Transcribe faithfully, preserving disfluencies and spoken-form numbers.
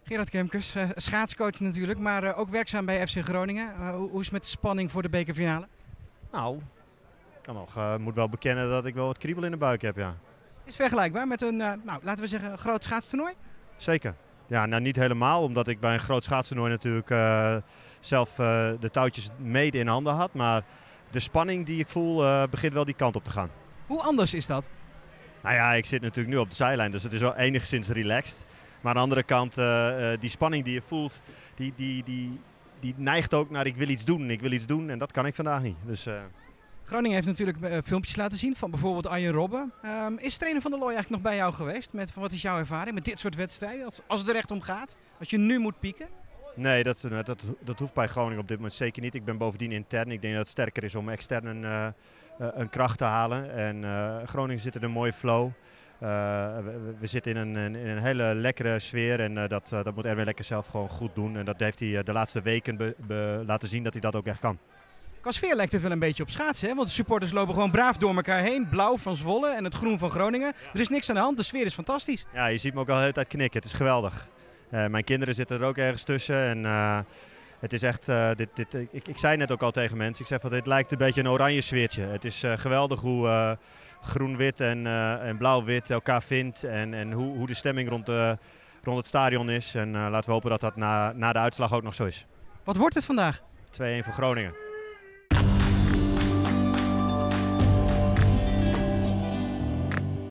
Gerard Kemkers, uh, schaatscoach natuurlijk, maar uh, ook werkzaam bij F C Groningen. Uh, hoe, hoe is het met de spanning voor de bekerfinale? Nou, ik kan nog, uh, moet wel bekennen dat ik wel wat kriebel in de buik heb, ja. Is vergelijkbaar met een, uh, nou, laten we zeggen, een groot schaatstoernooi? Zeker. Ja, nou niet helemaal, omdat ik bij een groot schaatstoernooi natuurlijk uh, zelf uh, de touwtjes mede in handen had. Maar de spanning die ik voel uh, begint wel die kant op te gaan. Hoe anders is dat? Nou ja, ik zit natuurlijk nu op de zijlijn, dus het is wel enigszins relaxed. Maar aan de andere kant, uh, uh, die spanning die je voelt, die, die, die, die neigt ook naar ik wil iets doen, ik wil iets doen en dat kan ik vandaag niet. Dus, uh... Groningen heeft natuurlijk uh, filmpjes laten zien van bijvoorbeeld Arjen Robben. Um, is trainer Van der Looy eigenlijk nog bij jou geweest? Met, wat is jouw ervaring met dit soort wedstrijden, als, als het er echt om gaat? Als je nu moet pieken? Nee, dat, dat, dat hoeft bij Groningen op dit moment zeker niet. Ik ben bovendien intern. Ik denk dat het sterker is om extern een, uh, een kracht te halen. En uh, Groningen zit in een mooie flow. Uh, we, we zitten in een, in een hele lekkere sfeer en uh, dat, uh, dat moet Erwin Lekker zelf gewoon goed doen. En dat heeft hij uh, de laatste weken be, be, laten zien dat hij dat ook echt kan. Qua sfeer lijkt het wel een beetje op schaatsen, hè? Want de supporters lopen gewoon braaf door elkaar heen. Blauw van Zwolle en het groen van Groningen. Er is niks aan de hand, de sfeer is fantastisch. Ja, je ziet me ook al de hele tijd knikken. Het is geweldig. Uh, mijn kinderen zitten er ook ergens tussen en uh, het is echt, uh, dit, dit, ik, ik zei net ook al tegen mensen, ik zeg van dit lijkt een beetje een oranje sfeertje. Het is uh, geweldig hoe uh, groen-wit en, uh, en blauw-wit elkaar vindt en, en hoe, hoe de stemming rond, uh, rond het stadion is. En uh, laten we hopen dat dat na, na de uitslag ook nog zo is. Wat wordt het vandaag? twee-een voor Groningen.